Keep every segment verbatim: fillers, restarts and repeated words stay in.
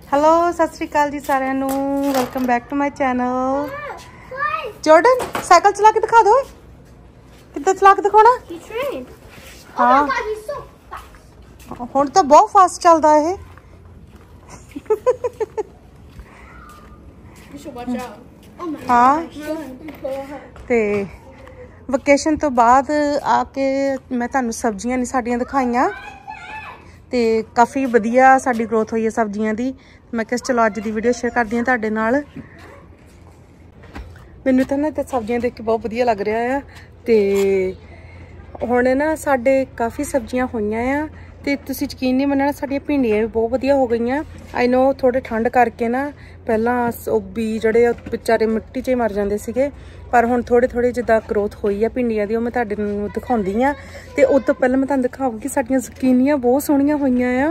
Hello सत श्री अकाल जी सारिਆਂ ਨੂੰ welcome back to my channel. Jordan cycle चला के दिखा दो, कितना चला के दिखाना। हाँ हुण तो बहुत फास्ट चलदा है। हाँ ते वकेशन तो बाद आके मैं तुहानू सब्जियां नहीं साडियां दिखाइयां ते काफ़ी वधिया साडी ग्रोथ हुई है सब्जियां दी। मैं किस चलो अज दी वीडियो शेयर करदी हां तुहाडे नाल। मैनू तो ना सब्जियां देख के बहुत वधिया लग रहा है। ते हुण ना साडे काफ़ी सब्जियां होईयां आ ते तुसीं यकीन नहीं मन्नना साडियां भिंडियां भी बहुत वधिया हो गईयां। आई नो थोड़े ठंड करके ना पहला बी जड़े बेचारे मिट्टी च मर जाते सीगे, पर हुण थोड़े थोड़े जिद्दां ग्रोथ होई है भिंडियां दी, मैं तुहाडे नूं दिखाउंदी आ। ते उस तो पहले मैं तुहानूं दिखाऊंगी साडियां ज़ुकीनियां बहुत सोहणियां होईयां आ।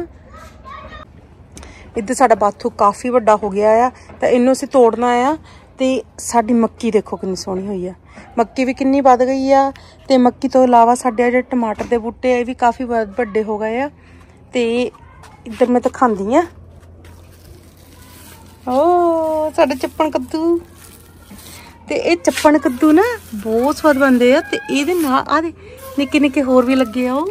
इधर साडा बाथू काफ़ी वड्डा हो गया है तो इनू असीं तोड़ना आ। ते साडी मक्की देखो कितनी सोहनी हुई है, मक्की भी कितनी वध गई है। ते मक्की तो इलावा साडे जिहड़े टमाटर के बूटे ये भी काफ़ी वड्डे हो गए आ। ते इधर मैं दिखांदी आ ओ साडे चप्पण कद्दू। ते ये चप्पण कद्दू ना बहुत स्वाद बनते हैं। ते इहदे नाल आ दे निक्के निक्के होर भी लगे आ,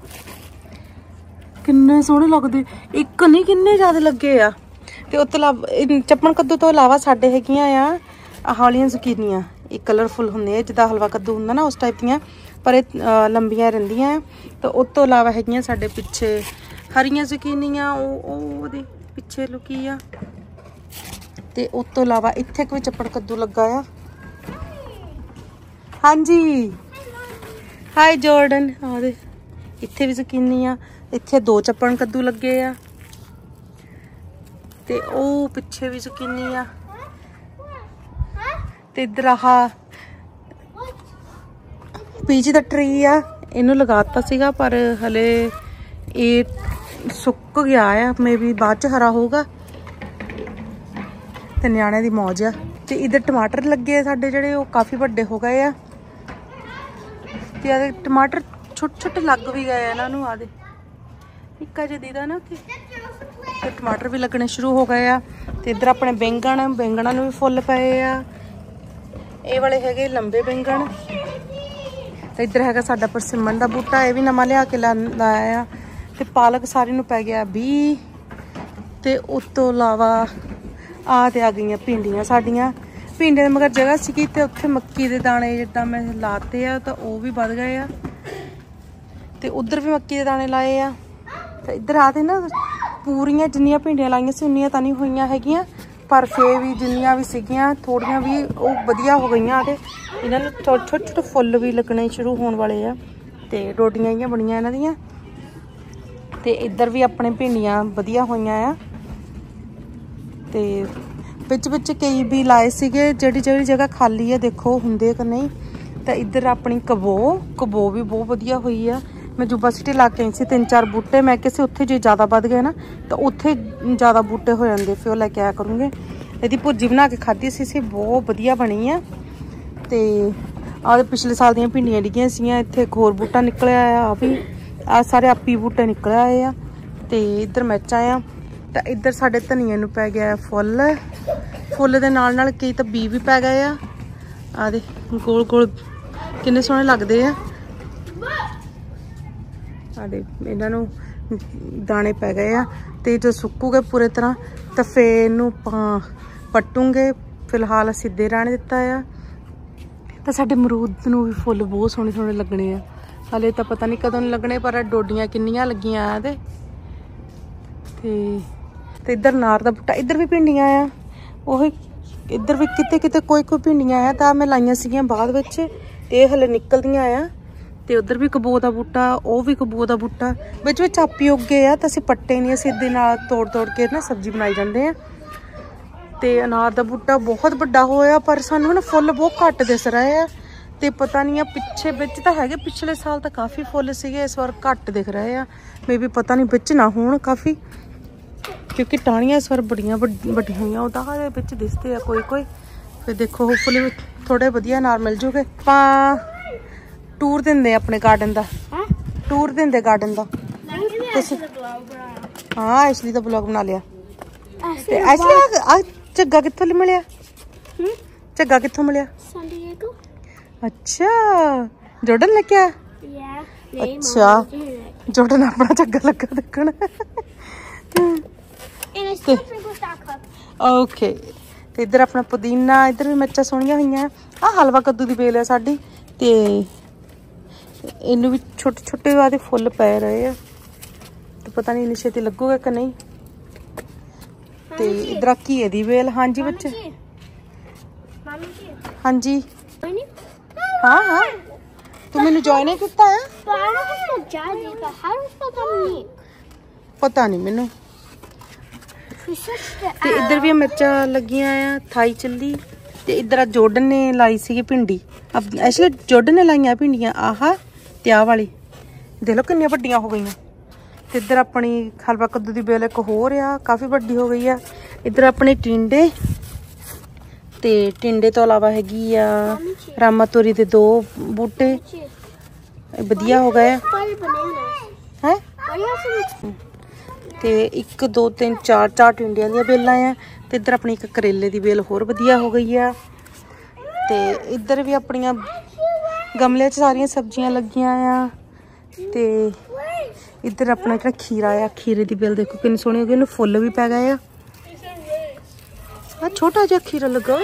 किन्ने सोहणे लगदे, एक नहीं किन्ने ज़्यादा लगे आ। ते उस तो इलावा चप्पण कद्दू तो इलावा साडे हैगियां आ आह वालियां ज़ुकीनियां, एक कलरफुल हुंदे जिद्दां हलवा कद्दू हुंदा ना उस टाइप दियां, पर ये लंबियां रहिंदियां। तो उस तो इलावा हैगियां साडे पिछे हरियां ज़ुकीनियां ओहदे पिछे लुकी आ। ते उस तो इलावा इत्थे कोई चप्पण कद्दू लगा आ। हाँ जी हाय जॉर्डन, आ दे इत्थे भी ज़ुकीनियां, इत्थे दो चप्पण कद्दू लगे आ। ते ओ पिछे भी ज़ुकीनी आ। ते इधर आह पीच दा ट्री आ, इनू लगाता सीगा पर हले ये सुक गया है, मे बी बाद च हरा होगा। ते न्याणे दी मौज आ। ते इधर टमाटर लगे साडे जिहड़े वो काफ़ी वड्डे हो गए आ। ते टमाटर छोटे छोटे लग भी गए इन्हां नूं, आ दे निक्का जिहा दीदा ना कि ते टमाटर भी लगने शुरू हो गए आ। ते इधर अपने बैंगन बैंगणा नूं भी फुल पए आ, ये वाले हैगे लंबे बैंगन। ते इधर हैगा साडा परसिमन दा बूटा, ये भी नवां लिया के लाया। ते पालक सारी नूं पै गया बी। ते उस तो इलावा आ ते आ गई भिंडियां साडियां। भिंडियां मगर जगह सीगी ते उत्थे मक्की दे दाने जिद्दां मैं लाते आ तो वो भी वध गए आ। ते उधर भी मक्की दे दाने लाए आ। ते इधर आते ना पूरियां जिन्नियां भिंडियां लाइयां सी उन्नियां तां नहीं होईयां हैगियां, पर फिर भी जिन्नियां भी सीगियां थोड़ियां भी वो वधिया हो गईयां। ते इन्हां नूं छोटे छोटे फुੱਲ भी लगने शुरू होने वाले आ। ते डोडियां इ'यां बनियां इन्हां दियां। ते इधर भी अपने भिंडियां वधिया होईयां आ। ते बिच बिच कई भी लाए सीगे, जेह्ड़ी जेह्ड़ी जगह खाली है देखो हुंदे कि नहीं। ते इधर अपनी कबो कबो भी बहुत वधिया हुई है। मैं जुब्बा सिटी ला के आई सी तीन चार बूटे, मैं किसी उत्थे जे ज़्यादा वध गए ना तो उत्थे ज़्यादा बूटे हो जाते, फिर वो लैके आया करूँगे। यदि भुर्जी बना के खाधी सी सी बहुत वधिया बनी है। तो आ पिछले साल दियां भिंडियां डिग्गियां सीगियां, इत्थे एक होर बूटा निकलिया आ भी, आ सारे आपी बूटे निकले आए आ। ते इधर मिर्चां आ। तो इधर साडे धनिया नूं पै गया फुੱਲ, फुੱਲ दे नाल नाल कई तो बी भी पै गए आ। आ दे गोल गोल किन्ने सोहणे लगदे आ। आदे इन्हां नूं दाने पै गए आ। ते जो सुक्कूगे पूरे तरह तो फिर इनू पट्टूंगे। फिलहाल सीधे रहने दिता है। तो साडे मरूद नूं भी फुੱਲ बहुत सोहणे सोहणे लगने आ। हाले तो पता नहीं कदों लगने, पर डोडियां किन्नियां लगियां आ। ते इधर नार दा बूटा, इधर भी भिंडियां आ ओही। इधर भी किते किते कोई कोई भिंडियां आ तां मैं लाइयां सीगियां बाद विच, ते हले निकलदियां आ। ते उधर भी कबो दा बूटा, वो भी कबो दा बूटा बिच विच आपी उगे आ। तो असीं पट्टे नहीं, असीं इहदे नाल तोड़ तोड़ के ना सब्जी बनाई जांदे आ। ते अनार दा बूटा बहुत वड्डा होया, पर सानू ना फुੱਲ बहुत घट दिस रहे आ। ते पता नहीं पिछे बिच तां हैगे, पिछले साल तो काफ़ी फुੱਲ सीगे, इस बार घट दिख रहे आ। मे बी पता नहीं बिच ना होण काफ़ी, क्योंकि टाहनियां इस बार बड़ियां वड्डियां होईयां, ओहदा बिच दिसदे आ कोई कोई। फिर देखो होपफुली थोड़े वधिया अनार मिल जूगे। आपां टूर देंदे अपने गार्डन दा, टूर देंदे गार्डन दा। हाँ इसलिए तो ब्लॉग बना लिया। ਤੇ ਐਕਚੁਅਲੀ ਆ ਝੱਗਾ ਕਿੱਥੋਂ ਮਿਲਿਆ? ਝੱਗਾ ਕਿੱਥੋਂ ਮਿਲਿਆ? ਅੱਛਾ ਜੋਰਡਨ ਲੱਗਿਆ। ਅੱਛਾ ਜੋਰਡਨ ਆਪਣਾ ਝੱਗਾ ਲੱਗਾ ਦੇਖਣ। ਓਕੇ ਤੇ ਇੱਧਰ ਆਪਣਾ ਪੁਦੀਨਾ, ਇੱਧਰ ਵੀ ਮਿਰਚਾਂ ਸੋਹਣੀਆਂ ਹੋਈਆਂ। ਆ ਹਲਵਾ ਕੱਦੂ ਦੀ ਬੇਲ ਆ ਸਾਡੀ ਤੇ ਇਹਨੂੰ ਵੀ ਛੋਟੇ ਛੋਟੇ ਵਾਦੇ ਫੁੱਲ ਪੈ ਰਹੇ ਆ ਤੇ ਪਤਾ ਨਹੀਂ ਇੰਨੀ ਛੇਤੀ ਲੱਗੂਗਾ ਕਿ ਨਹੀਂ। ਤੇ ਇੱਧਰ ਘੀਏ ਦੀ ਬੇਲ। ਹਾਂਜੀ ਬੱਚੇ ਹਾਂਜੀ ਹਾਂ ਹਾਂ ਤੂੰ ਮੈਨੂੰ ਜੁਆਇਨ ਹੀ ਕੀਤਾ ਹੈ? ਪਤਾ ਨਹੀਂ ਮੈਨੂੰ। ਤੇ ਇੱਧਰ ਵੀ ਮਿਰਚਾਂ ਲੱਗੀਆਂ ਆ, ਥਾਈ ਚੱਲੀ। ਤੇ ਇੱਧਰ ਜੋਰਡਨ ਨੇ ਲਾਈ ਸੀਗੀ ਭਿੰਡੀ। ਐਕਚੁਅਲੀ ਜੋਰਡਨ ਨੇ ਲਾਈਆਂ ਭਿੰਡੀਆਂ ਆਹ ਤੇ ਆਹ ਵਾਲੀ ਦੇਖ ਲਓ ਕਿੰਨੀਆਂ ਵੱਡੀਆਂ ਹੋ ਗਈਆਂ। ਤੇ ਇੱਧਰ ਆਪਣੀ ਹਲਵਾ ਕੱਦੂ ਦੀ ਬੇਲ ਇੱਕ ਹੋਰ ਆ, ਕਾਫੀ ਵੱਡੀ ਹੋ ਗਈ ਆ। ਇੱਧਰ ਆਪਣੇ ਟਿੰਡੇ ਤੇ ਟਿੰਡੇ ਤੋਂ ਇਲਾਵਾ ਹੈਗੀ ਆ ਰਾਮਾ ਤੋਰੀ ਦੇ ਦੋ ਬੂਟੇ ਵਧੀਆ ਹੋ ਗਏ ਹੈ। ਤੇ ਇੱਕ ਦੋ ਤਿੰਨ ਚਾਰ ਚਾਰ ਟਿੰਡਿਆਂ ਦੀਆਂ ਬੇਲਾਂ ਆ। ਤੇ ਇੱਧਰ ਆਪਣੀ ਇੱਕ ਕਰੇਲੇ ਦੀ ਬੇਲ ਹੋਰ ਵਧੀਆ ਹੋ ਗਈ ਆ। ਤੇ ਇੱਧਰ ਵੀ ਆਪਣੀਆਂ ਗਮਲੇ 'ਚ ਸਾਰੀਆਂ ਸਬਜ਼ੀਆਂ ਲੱਗੀਆਂ ਆ। ਤੇ ਇੱਧਰ ਆਪਣਾ ਜਿਹੜਾ ਖੀਰਾ ਆ, ਖੀਰੇ ਦੀ ਬੇਲ ਦੇਖੋ ਕਿੰਨੀ ਸੋਹਣੀ ਹੋ ਗਈ। ਇਹਨੂੰ ਫੁੱਲ ਵੀ ਪੈ ਗਏ ਆ। ਆ ਛੋਟਾ ਜਿਹਾ ਖੀਰਾ ਲੱਗਾ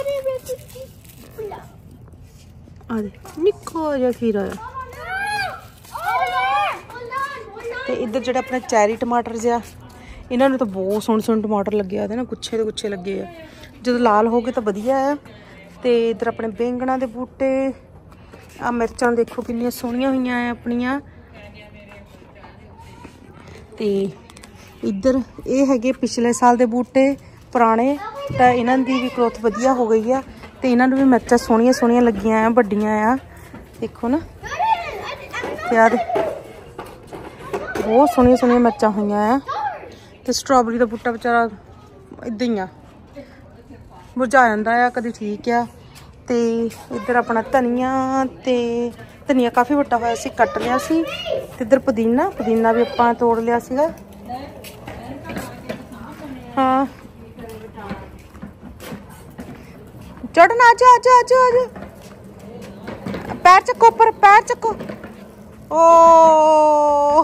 ਆ ਦੇ, ਨਿੱਕਾ ਜਿਹਾ ਖੀਰਾ ਆ। ਤੇ ਇੱਧਰ ਜਿਹੜਾ ਆਪਣਾ ਚੈਰੀ ਟਮਾਟਰ ਜਿਹਾ, ਇਹਨਾਂ ਨੂੰ ਤਾਂ ਬਹੁਤ ਸੋਹਣੇ ਸੋਹਣੇ ਟਮਾਟਰ ਲੱਗੇ ਆ। ਨਾ ਗੁੱਛੇ ਦੇ ਗੁੱਛੇ ਲੱਗੇ ਆ, ਜਦੋਂ ਲਾਲ ਹੋ ਗਏ ਤਾਂ ਵਧੀਆ ਆ। ਤੇ ਇੱਧਰ ਆਪਣੇ ਬੈਂਗਣਾ ਦੇ ਬੂਟੇ ਆ। ਮਿਰਚਾਂ ਦੇਖੋ ਕਿੰਨੀਆਂ ਸੋਹਣੀਆਂ ਹੋਈਆਂ ਆ ਆਪਣੀਆਂ। ਤੇ ਇੱਧਰ ਇਹ ਹੈਗੇ ਪਿਛਲੇ ਸਾਲ ਦੇ ਬੂਟੇ ਪੁਰਾਣੇ, ਤਾਂ ਇਹਨਾਂ ਦੀ ਵੀ ਗਰੋਥ ਵਧੀਆ ਹੋ ਗਈ ਆ। ਤੇ ਇਹਨਾਂ ਨੂੰ ਵੀ ਮਿਰਚਾਂ ਸੋਹਣੀਆਂ ਸੋਹਣੀਆਂ ਲੱਗੀਆਂ ਆ, ਵੱਡੀਆਂ ਆ ਦੇਖੋ ਨਾ। ਤੇ ਆ ਬਹੁਤ ਸੋਹਣੀਆਂ ਸੋਹਣੀਆਂ ਮਿਰਚਾਂ ਹੋਈਆਂ ਆ। ਤੇ ਸਟ੍ਰਾਬੇਰੀ ਦਾ ਬੂਟਾ ਵਿਚਾਰਾ ਏਦਾਂ ਹੀ ਆ, ਮੁਰਝਾ ਜਾਂਦਾ ਆ, ਕਦੀ ਠੀਕ ਆ। ਤੇ ਇੱਧਰ ਆਪਣਾ ਧਨੀਆ, ਤੇ ਧਨੀਆ ਕਾਫੀ ਵੱਡਾ ਹੋਇਆ ਸੀ, ਕੱਟ ਲਿਆ ਸੀ। ਤੇ ਇੱਧਰ ਪੁਦੀਨਾ, ਪੁਦੀਨਾ ਵੀ ਆਪਾਂ ਤੋੜ ਲਿਆ ਸੀਗਾ। ਹਾਂ ਜੋਰਡਨ ਆ ਜਾ ਆ ਜਾ ਆ ਜਾ ਆ ਜਾ, ਪੈਰ ਚੱਕੋ ਉੱਪਰ, ਪੈਰ ਚੱਕੋ। ਓ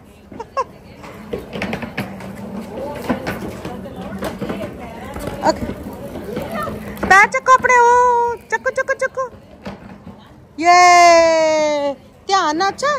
पैर चको अपने, ओ चको चको चको, ये ध्यान अच्छा।